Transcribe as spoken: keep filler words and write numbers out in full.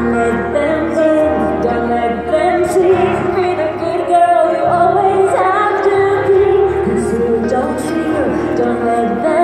Don't let them see, don't let them see. Be the good girl you always have to be. 'Cause you don't feel, don't let them